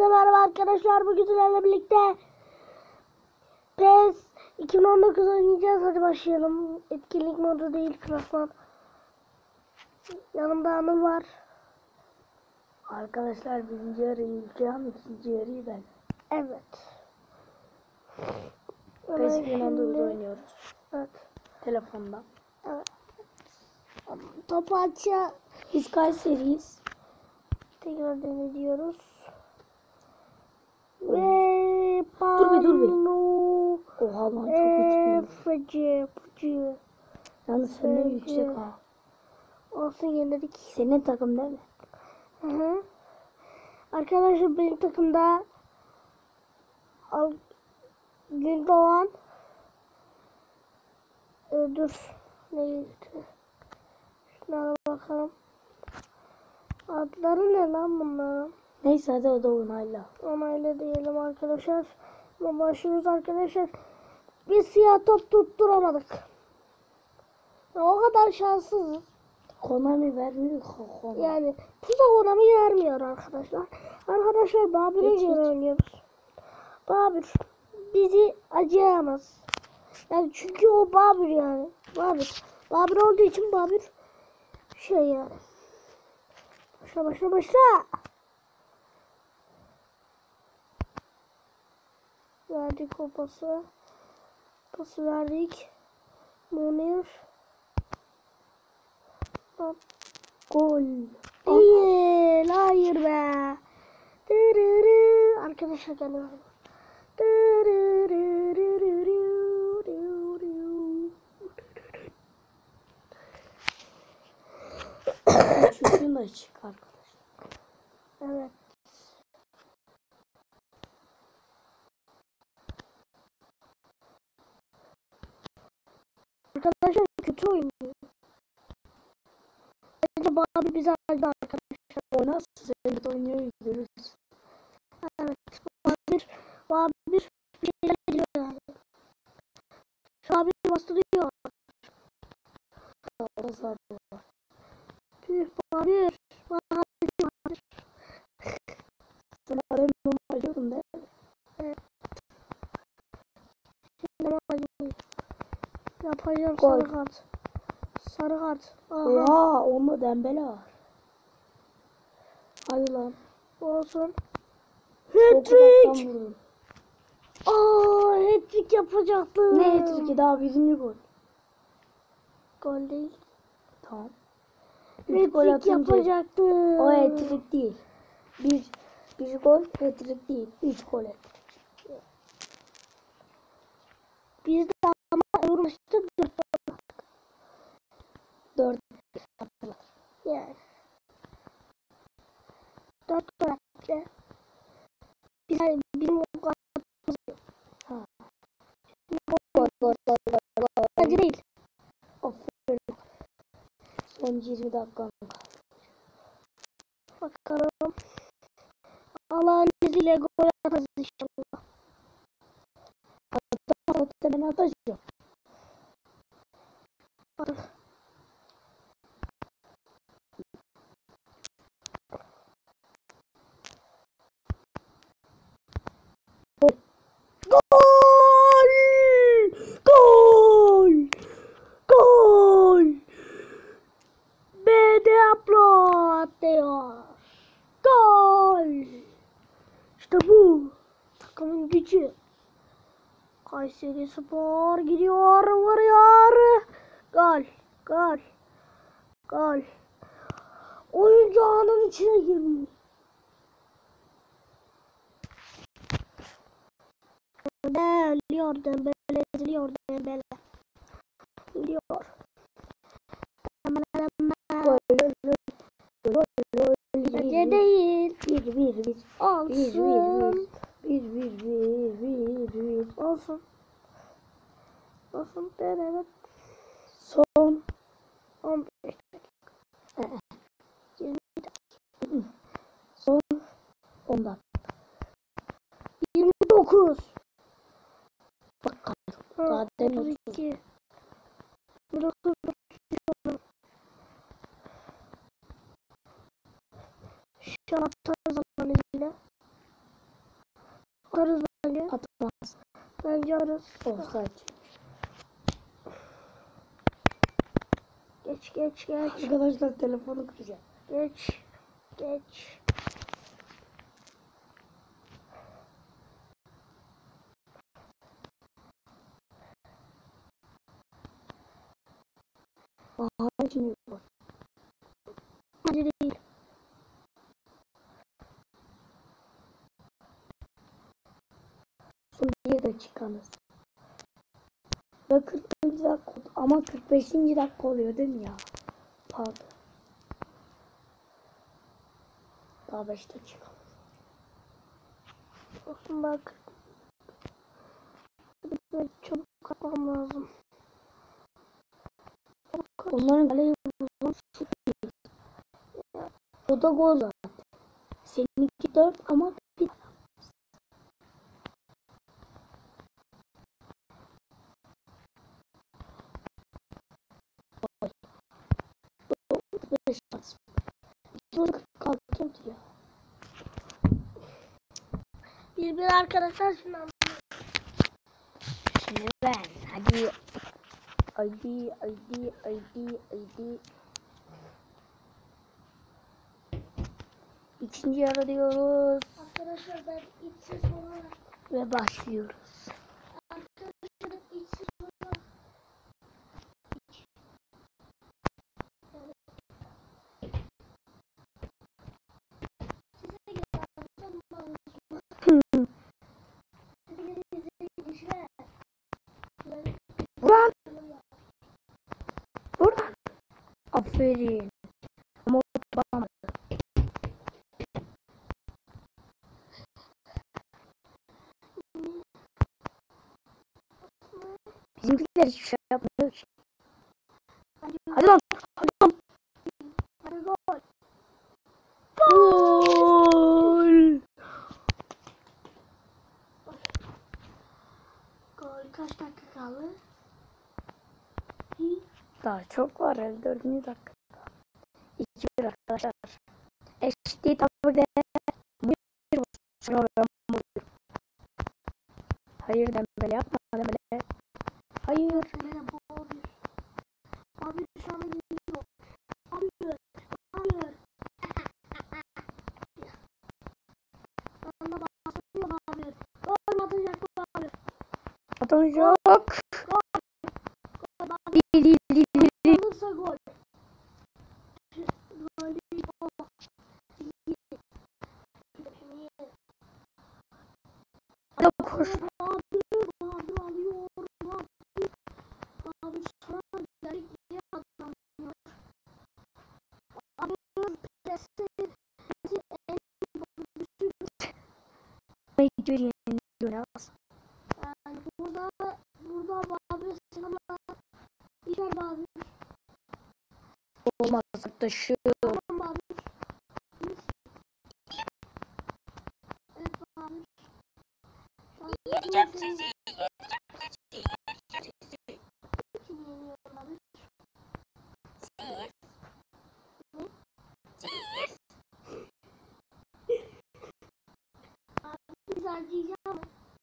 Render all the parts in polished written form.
Hepinize merhaba arkadaşlar. Bugün sizlerle birlikte PES 2019 oynayacağız. Hadi başlayalım. Etkinlik modu değil, klasman. Yanımda Anıl var. Arkadaşlar birinci yarıyı Ülkehan, ikinci yarıyı ben. Evet. PES 2019 oynuyoruz. Evet. Telefondan. Evet. Topu açacağız. Biz Kayseri'yiz. Tekrar denediyoruz. Oh. Ve Dur bir. Oha lan çok uçmuyor. Yalnız senden yüksek ha. Olsun, yenildik. Senin takım değil mi? Hı hı. Arkadaşlar benim takımda Gündoğan, dur neydi? Şunlara bakalım. Adları ne lan bunların? Neyse hadi o da onayla. Onayla diyelim arkadaşlar. Ama başlıyoruz arkadaşlar. Biz siyah top tutturamadık. O kadar şanssızız. Konami vermiyor. Yani pusa Konami vermiyor arkadaşlar. Arkadaşlar Babür'e göre oynuyoruz. Babür bizi acıyamaz. Yani çünkü o Babür yani. Babür olduğu için Babür şey yani. Başla. Verdik o pası. Pası verdik. Munir. Gol. Değil. Hayır be. Arkadaşlar geliyorum. Çocuğun da açık arkadaşlar. Evet. Arkadaşlar kötü oynuyor. Bence Babi bize aldı arkadaşlar. O nasıl sen de oynuyor görürüz. Evet. Babi bir şeyler geliyor yani. Babi bastırıyor. Orası var. Babi. Sen arayı numarıyordun değil mi? Evet. Şimdi yapacağım Gol. sarı kart. Sarı kart. Aha. Oha onu Dembele var. Hadi lan. Olsun. Çok uzaktan vurdum. Hat-trick yapacaktım. Ne hat-trick'i daha birinci gol. Gol değil. Tamam. 3 gol Hat-trick atınca yapacaktım. o hat-trick değil. Bir gol hat-trick değil. 3 gol hat-trick. Biz de ama vurmuştu 4 yaptılar. yani. 4 gol attı. Bizim o gol Ha. Gol. bence değil. Aferin. Son 20 dakika. Bakalım. Allah'ın izniyle gol atarız inşallah. Ben atacağım. Gol! Beni aplaudiyor. Gol! İşte bu. Takımın gücü. Kayserispor gidiyor, vuruyor. Gol. Oyuncu ağının içine girmiş. Dembele eziliyor. Gidiyor. Bence değil. Bir. Olsun. Bir. Olsun. Evet. Son 15 dakika. 20 dakika. Son 10 dakika. 29. Bakalım. Daha demin 32. 29. Şu an atarız Allah'ın izniyle. Atarız bence. Atmaz. Bence arız. Offside. Geç. Arkadaşlar telefonu kıracak. Geç. Aha şimdi bak. Hadi değil. Son 1 dakikamız. Ve 40. dakika oldu. Ama 45. dakika oluyor değil mi ya? Pardon. Daha 5 dakika. Olsun bak. Böyle çabuk kapmam lazım. Onların kaleyi bulmuş. O da gol zaten. Seninki 4 ama bir şans. 46 oldu ya. Bir arkadaşlar şimdi Şimdi ben. Hadi. İkinci yarı diyoruz. arkadaşlar ben içsiz olarak Ve başlıyoruz. arkadaşlar içsiz olarak Buradan. Aferin. Ama bakamadı. Bizimkiler hiçbir şey yapmıyor ki. Hadi lan. gol. Gol. Gol kaç dakika kaldı? Daha çok var. 54. dakika. 2-1 arkadaşlar. Eşitliği tabii de. Hayır Dembele yapma Dembele. Hayır. Abi şu an geliyor. Hayır. Bana bahsediyor abi. Gol atacak abi. Atacak. Değil. Alırsa gol. Gol değil o. Hadi koş. Abi alıyor. Abi sana gerekli adam. Abi presi en Mecbur yeniliyor. yani burada abi sinema İçer abi. Olmaz taşı. Tamam abi. Evet abi. Yeneceğim sizi. Kim yeniyor abi? Abi biz harcayacağım.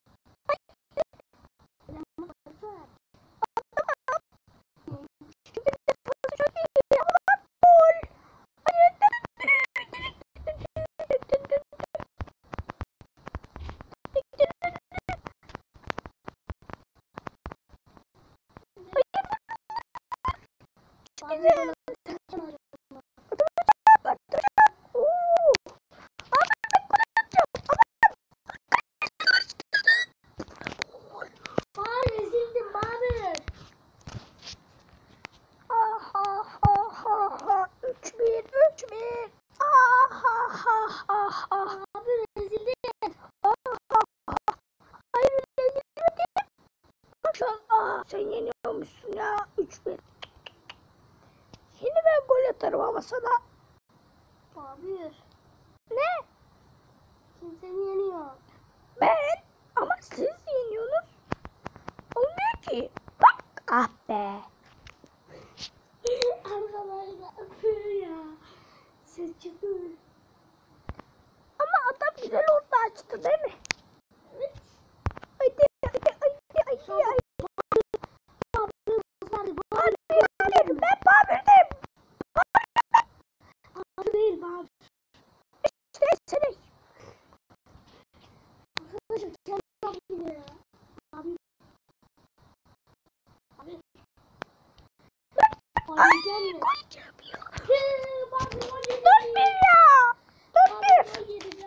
Abi ezildim abi. 3-1. Abi ezildim. Hayır yenilmedi. Şu an sen yeniyormuşsun ya. 3-1. Yine ben gol atarım ama sana. Abi Ne? kim seni yeniyor? Ben? Ama siz yeniyorsunuz. Olmuyor ki. Bak. Ah be. Arkadaşlar öpüyor ya. Ses çıktı. Ama adam güzel orta açtı değil mi? Evet Ay gol yapıyor. 4-1 ya. 4-1.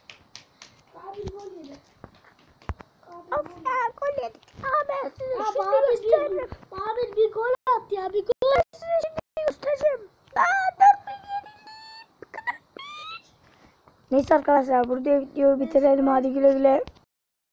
Of ya gol yedik. Ben size şimdi gösteririm. Abi bir gol at ya, bir gol. Ben size şimdi göstereceğim. 4-1 yenildik. Neyse arkadaşlar burada videoyu bitirelim. Hadi güle güle.